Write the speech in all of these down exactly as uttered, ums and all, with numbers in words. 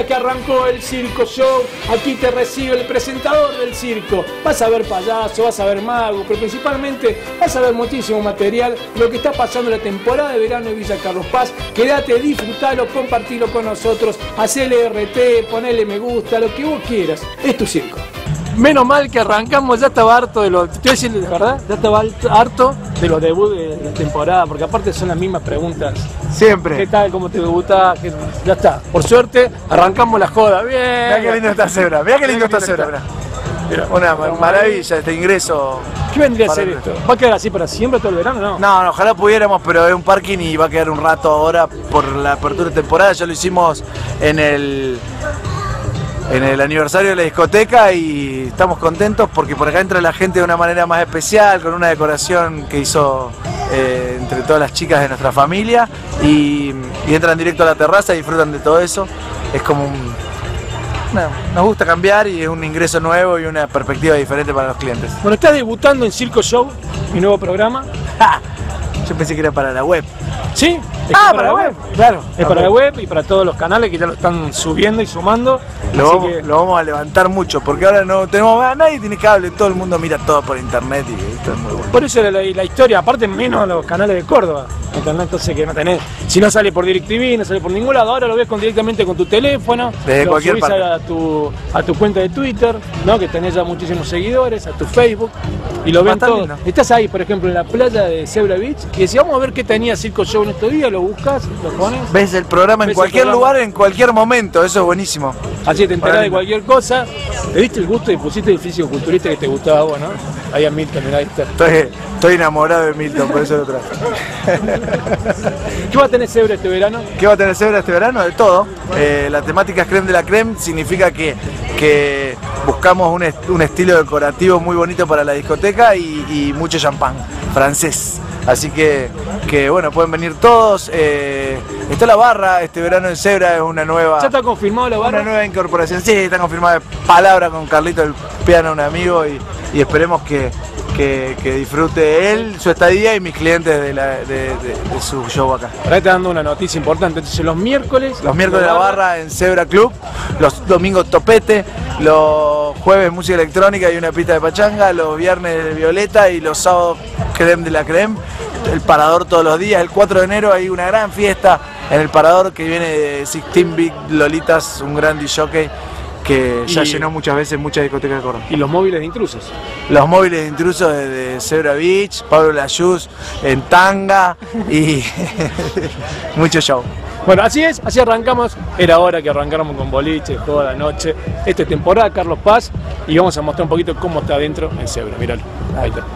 días que arrancó el Circo Show, aquí te recibe el presentador del circo. Vas a ver payaso, vas a ver mago, pero principalmente vas a ver muchísimo material, lo que está pasando en la temporada de verano de Villa Carlos Paz. Quédate, disfrutalo, compartilo con nosotros, hacele R T, ponele me gusta, lo que vos quieras. Es tu circo. Menos mal que arrancamos, ya estaba harto de los, te voy a decir de verdad, ya estaba harto de los debuts de la temporada, porque aparte son las mismas preguntas. Siempre. ¿Qué tal? ¿Cómo te debutás? Ya está. Por suerte, arrancamos la joda. Bien. Mirá qué lindo esta cebra, mirá qué lindo esta cebra, mirá. Mira, una maravilla este ingreso. ¿Qué vendría a ser esto? ¿Va a quedar así para siempre todo el verano, no? No, no, ojalá pudiéramos, pero es un parking y va a quedar un rato ahora por la apertura de temporada. Ya lo hicimos en el... en el aniversario de la discoteca y estamos contentos porque por acá entra la gente de una manera más especial, con una decoración que hizo eh, entre todas las chicas de nuestra familia y, y entran directo a la terraza y disfrutan de todo eso. Es como un... No, nos gusta cambiar y es un ingreso nuevo y una perspectiva diferente para los clientes. Bueno, estás debutando en Circo Show, mi nuevo programa. ¡Ja! Yo pensé que era para la web. ¿Sí? Es ah, para la web. web. Claro. Es para la web y para todos los canales que ya lo están subiendo y sumando. Lo vamos, que... lo vamos a levantar mucho porque ahora no tenemos a nadie tiene cable, todo el mundo mira todo por internet y esto es muy bueno. Por eso la, la historia, aparte menos los canales de Córdoba. Internet, entonces que no tenés. Si no sale por DirecTV, no sale por ningún lado, ahora lo ves con, directamente con tu teléfono. Desde lo cualquier subís parte. A tu, a tu cuenta de Twitter, ¿no? Que tenés ya muchísimos seguidores, a tu Facebook y lo ven todo. Lindo. Estás ahí, por ejemplo, en la playa de Zebra Beach y decís, vamos a ver qué tenía Circo Show en estos días, lo buscas, lo pones. Ves el programa en cualquier programa? lugar, en cualquier momento, eso es buenísimo. Así te enterás de cualquier cosa. ¿Le diste el gusto y pusiste el físico-culturista que te gustaba a vos, no? Ahí a Milton, mirá, ahí está. Estoy, estoy enamorado de Milton, por eso lo traje. ¿Qué va a tener Zebra este verano? ¿Qué va a tener Zebra este verano? De todo. Eh, la temática es creme de la creme, significa que, que buscamos un, est un estilo decorativo muy bonito para la discoteca y, y mucho champán francés. Así que, que bueno, pueden venir todos. Eh, está la barra, este verano en Zebra es una nueva... ¿Ya está confirmado la barra? Una nueva incorporación, sí, está confirmada de palabra con Carlito el piano, un amigo, y, y esperemos que, que, que disfrute él, su estadía y mis clientes de, la, de, de, de su show acá. Ahora te dando una noticia importante, entonces los miércoles... Los miércoles la barra en Zebra Club, los domingos topete, los jueves música electrónica y una pista de pachanga, los viernes de Violeta y los sábados creme de la creme. El Parador todos los días, el cuatro de enero hay una gran fiesta en el Parador que viene de dieciséis Big Lolitas, un gran disc-jockey que ya y, llenó muchas veces muchas discotecas de Córdoba. ¿Y los móviles de intrusos? Los móviles de intrusos de, de Zebra Beach, Pablo Layuz en tanga y mucho show. Bueno, así es, así arrancamos. Era hora que arrancáramos con boliche toda la noche. Esta es temporada Carlos Paz y vamos a mostrar un poquito cómo está adentro en Zebra. Míralo, ahí está.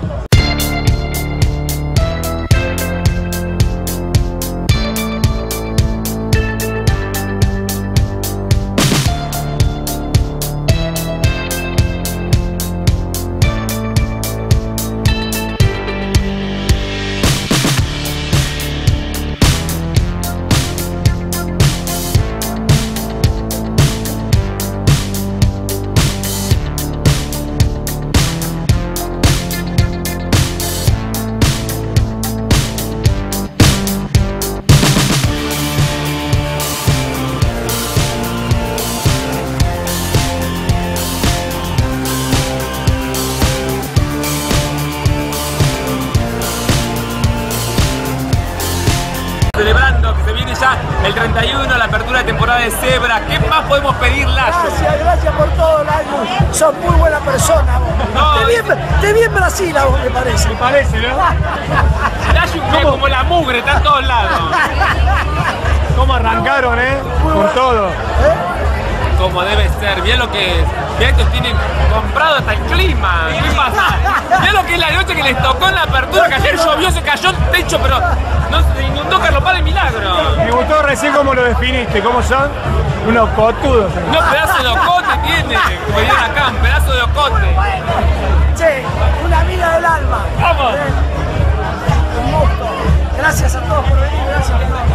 Celebrando que se viene ya el treinta y uno, la apertura de temporada de Zebra. ¿Qué más podemos pedir, Layo? Gracias, gracias por todo, Layo. Sos muy buena persona, vos. No, te, vi en, te vi en Brasil, a vos, me parece. Me parece, ¿no? Layo es como la mugre, está en todos lados. ¿Cómo arrancaron, eh? Muy con bueno. todo. ¿Eh? Como debe ser, bien lo que bien estos tienen comprado hasta el clima. ¿Qué pasa? Bien lo que es la noche que les tocó en la apertura, que ayer llovió, se cayó el techo, pero no se inundó Carlos Paz de milagro. Me gustó recién cómo lo definiste, cómo son unos cotudos. Unos pedazos de ocote tiene, como dirían acá, un pedazo de ocote. Che, una amiga del alma. ¡Vamos! Un gusto. Gracias a todos por venir, gracias a todos.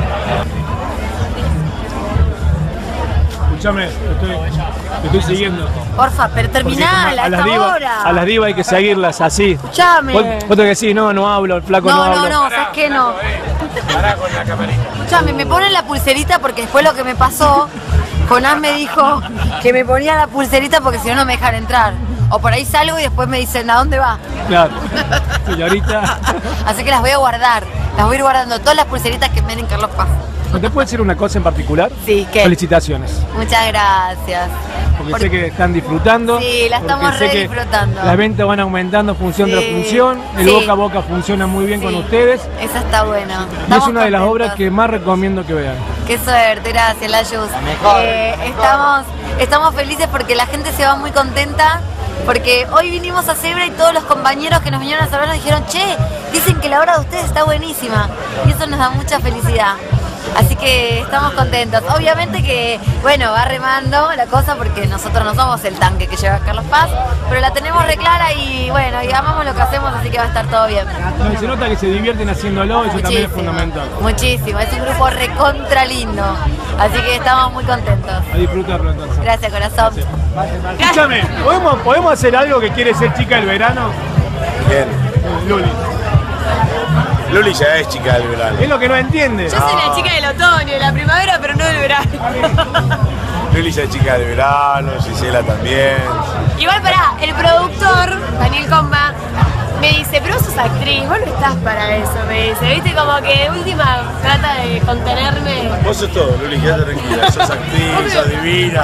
Escúchame, te estoy, te estoy siguiendo. Porfa, pero terminá a las divas, a las divas hay que seguirlas así. Escuchame. Vos, vos te decís, no, no hablo, el flaco no, no habla. No, no, no, ¿sabes qué? No. Pará con la camarita. Escuchame, me ponen la pulserita porque después lo que me pasó, Jonás me dijo que me ponía la pulserita porque si no no me dejan entrar. O por ahí salgo y después me dicen, ¿a dónde va? Claro, señorita. Así que las voy a guardar. Las voy a ir guardando, todas las pulseritas que me den Carlos Paz. ¿Te puedo decir una cosa en particular? Sí, ¿qué? Felicitaciones. Muchas gracias. Porque Por... sé que están disfrutando. Sí, la estamos re disfrutando. Las ventas van aumentando en función sí. de la función. El sí. boca a boca funciona muy bien sí. con ustedes. Eso está bueno. Y es una de las obras que más recomiendo que vean. Qué suerte, gracias, Layus. Eh, estamos, estamos felices porque la gente se va muy contenta. Porque hoy vinimos a Zebra y todos los compañeros que nos vinieron a saludar nos dijeron, che, dicen que la obra de ustedes está buenísima. Y eso nos da mucha felicidad. Así que estamos contentos. Obviamente que, bueno, va remando la cosa porque nosotros no somos el tanque que lleva Carlos Paz, pero la tenemos re clara y, bueno, y amamos lo que hacemos, así que va a estar todo bien. No, y se nota que se divierten haciéndolo, eso muchísimo, también es fundamental. Muchísimo, es un grupo recontra lindo. Así que estamos muy contentos. A disfrutarlo entonces. Gracias, corazón. Gracias. Escúchame, ¿podemos, ¿podemos hacer algo que quiere ser chica del verano? Bien. Luli. Luli ya es chica del verano. Es lo que no entiende. Yo soy la chica del otoño, de la primavera, pero no del verano. Luli ya es chica del verano, Gisela también. Igual pará, el productor, Daniel Comba, me dice, pero vos sos actriz, vos no estás para eso, me dice. Viste, como que de última trata de contenerme. Vos sos todo, Luli, quédate tranquila. Sos actriz, sos divina.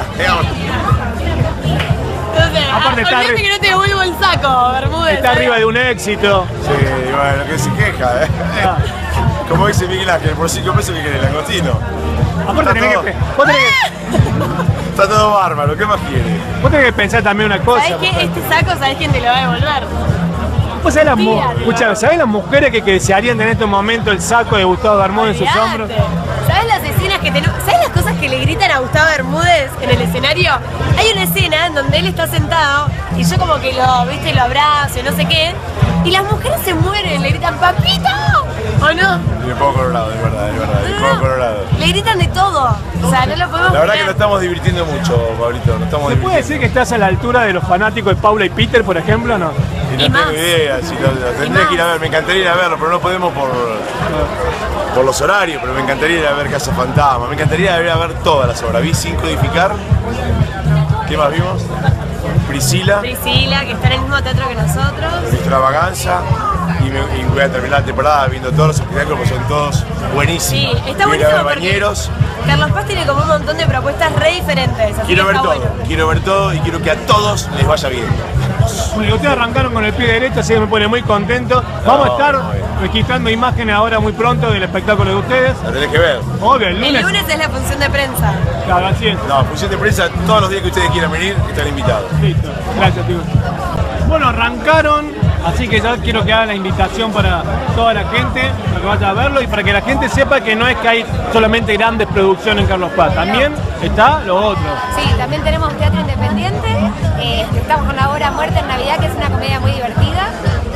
Entonces, aparte ah, olvídate que no te devuelvo el saco, Bermúdez. Está ¿sabes? arriba de un éxito. Sí, bueno, que se queja, ¿eh? Ah. Como dice Miguel Ángel, por cinco pesos que quiere el langostino. Aparte tenés todo... que, vos tenés que... Está todo bárbaro, ¿qué más quiere? Vos tenés que pensar también una cosa. ¿Sabés qué? Este saco, ¿sabés quién te lo va a devolver? Vos sabés las, mu Tíralo. Escuchá, ¿sabés las mujeres que, que desearían tener en este momento el saco de Gustavo Bermúdez en sus hombros? ¿Sabes las escenas que tenemos? ¿Sabes las cosas que le gritan a Gustavo Bermúdez en el escenario? Hay una escena en donde él está sentado y yo como que lo, viste, lo abrazo y no sé qué, y las mujeres se mueren, le gritan ¡Papito! ¿O no? Y me pongo colorado, es verdad, es verdad, me No, pongo no, colorado. le gritan de todo, o sea, no lo podemos La verdad creer. que nos estamos divirtiendo mucho, Pablito, nos estamos ¿Se divirtiendo. puede decir que estás a la altura de los fanáticos de Paula y Peter, por ejemplo, o no? Y no Y tengo más. idea, si lo, lo tendría más. que ir a ver, me encantaría ir a verlo, pero no podemos por, por los horarios, pero me encantaría ir a ver Casa Fantasma, me encantaría ir a ver todas las obras. Vi Sin Codificar, ¿qué más vimos? Priscila, Priscila, que está en el mismo teatro que nosotros. Extravaganza, y, me, y voy a terminar la temporada viendo todos los espectáculos, porque son todos buenísimos. Sí, está Voy a ir a buenísimo ver porque Bañeros, Carlos Paz tiene como un montón de propuestas re diferentes. Así quiero que ver está todo, bueno. quiero ver todo y quiero que a todos les vaya bien. Bueno, ustedes arrancaron con el pie derecho, así que me pone muy contento. Vamos a estar no, bien. registrando imágenes ahora muy pronto del espectáculo de ustedes. La tenés que ver. Obvio, el lunes. El lunes es la función de prensa. Claro, así es. No, función de prensa, todos los días que ustedes quieran venir, están invitados. Listo, gracias, tío. Bueno, arrancaron, así que ya quiero que haga la invitación para toda la gente, para que vaya a verlo y para que la gente sepa que no es que hay solamente grandes producciones en Carlos Paz, también está lo otro. Sí, también tenemos teatro independiente, eh, estamos con la obra Muerte en Navidad, que es una comedia muy divertida.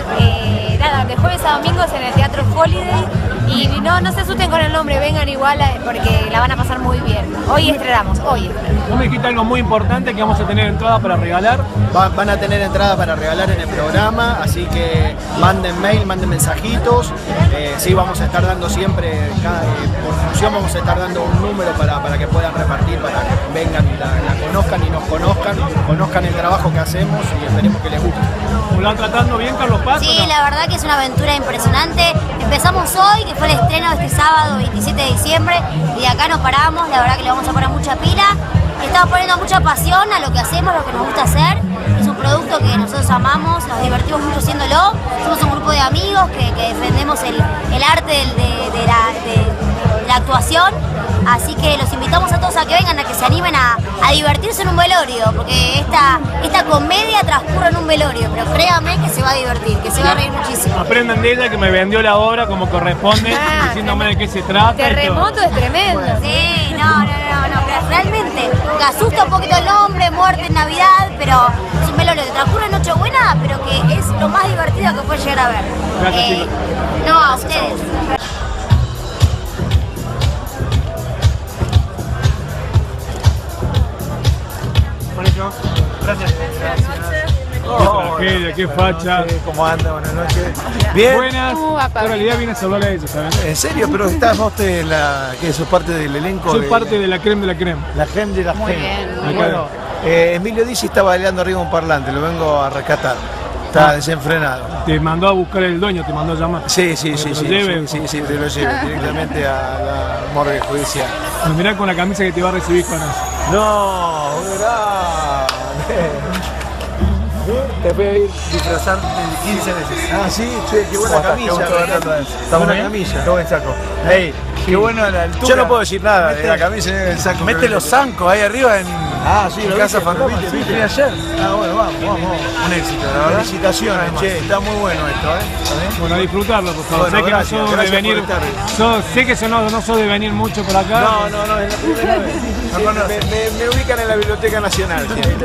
Eh, nada, de jueves a domingos en el Teatro Holiday. Y no, no se asusten con el nombre, vengan igual eh, porque la van a pasar muy bien. Hoy estrenamos, hoy estrenamos. Vos me dijiste algo muy importante, que vamos a tener entrada para regalar. Va- van a tener entrada para regalar en el programa, así que manden mail, manden mensajitos. Eh, sí, vamos a estar dando siempre, cada, eh, por función vamos a estar dando un número para, para que puedan repartir, para que vengan y la, la conozcan y nos conozcan, conozcan el trabajo que hacemos y esperemos que les guste. ¿Lo van tratando bien, Carlos Paz? Sí, o no? la verdad que es una aventura impresionante. Empezamos hoy, que fue el estreno este sábado veintisiete de diciembre, y de acá nos paramos, la verdad que le vamos a poner mucha pila. Estamos poniendo mucha pasión a lo que hacemos, lo que nos gusta hacer. Es un producto que nosotros amamos, nos divertimos mucho haciéndolo. Somos un grupo de amigos que, que defendemos el, el arte del- de, de la, de la actuación. Así que los invitamos a todos a que vengan, a que se animen a, a divertirse en un velorio, porque esta, esta comedia transcurre en un velorio, pero créanme que se va a divertir, que se va a reír muchísimo. Aprendan de ella, que me vendió la obra como corresponde, Ah, diciéndome de qué se trata. y todo. Terremoto es tremendo. Sí, no, no, no, no, pero realmente te asusta un poquito el nombre, Muerte en Navidad, pero es un velorio que transcurre en Nochebuena, pero que es lo más divertido que puedes llegar a ver. Gracias, chicos. No, a ustedes. Buenísimo. Gracias. Qué tragedia, qué facha. ¿Cómo anda? Buenas noches. Bien. Buenas. En realidad vienes a hablar de ellos, ¿saben? ¿En serio? Pero estás vos de la... ¿Qué? ¿Sos parte del elenco? Soy de parte la... de la creme de la creme. La creme de la Muy creme. bien. Bueno, eh, Emilio Dizzi está bailando arriba de un parlante, lo vengo a rescatar. Está desenfrenado. Te mandó a buscar el dueño, te mandó a llamar. Sí, sí, sí, te sí, lo lleve. sí, sí, sí, te lo llevo directamente a la morgue judicial. Pues mirá con la camisa que te va a recibir con eso. No, grande. Te voy a ir disfrazando quince veces. Ah, sí, che, qué buena camisa. Está buena camisa. Qué buen saco. Hey, qué bueno la altura. Yo no puedo decir nada de la camisa y el saco. Mete los zancos ahí arriba en ah, sí, en Casa Fantasma. Sí, viste ayer. Ah, bueno, vamos, vamos. Un éxito, la verdad. Felicitaciones, che, está muy bueno esto, ¿eh? Bueno, a disfrutarlo, por favor. Bueno, sé que gracias, no sos de venir. Sos, sé que no, no sos de venir mucho por acá. No, no, no, es la primera vez. Sí, me, me, me ubican en la Biblioteca Nacional.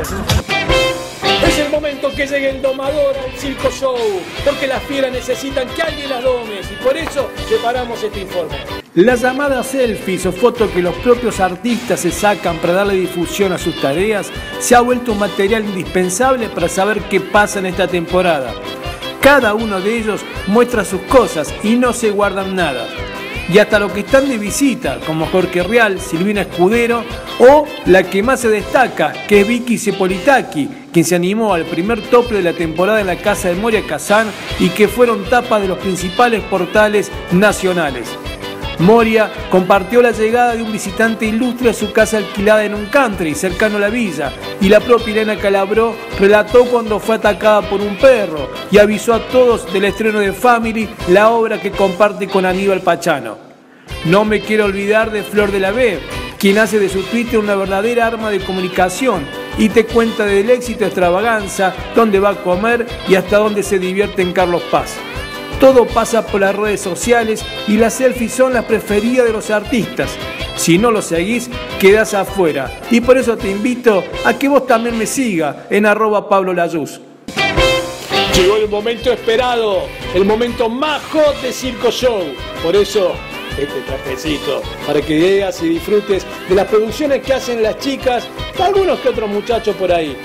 Es el momento que llegue el domador al Circo Show, porque las fieras necesitan que alguien las dome y por eso preparamos este informe. Las llamadas selfies o fotos que los propios artistas se sacan para darle difusión a sus tareas se ha vuelto un material indispensable para saber qué pasa en esta temporada. Cada uno de ellos muestra sus cosas y no se guardan nada. Y hasta los que están de visita, como Jorge Rial, Silvina Escudero o la que más se destaca, que es Vicky Sepolitaki, quien se animó al primer tople de la temporada en la casa de Moria Kazán y que fueron tapas de los principales portales nacionales. Moria compartió la llegada de un visitante ilustre a su casa alquilada en un country cercano a la villa y la propia Elena Calabró relató cuando fue atacada por un perro y avisó a todos del estreno de Family, la obra que comparte con Aníbal Pachano. No me quiero olvidar de Flor de la B, quien hace de su Twitter una verdadera arma de comunicación y te cuenta del éxito de Extravaganza, dónde va a comer y hasta dónde se divierte en Carlos Paz. Todo pasa por las redes sociales y las selfies son las preferidas de los artistas. Si no los seguís, quedás afuera. Y por eso te invito a que vos también me sigas en arroba Pablo Layuz. Llegó el momento esperado, el momento más hot de Circo Show. Por eso, este trajecito, para que veas y disfrutes de las producciones que hacen las chicas, algunos que otros muchachos por ahí.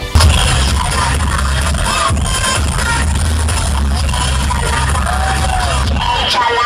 Chala.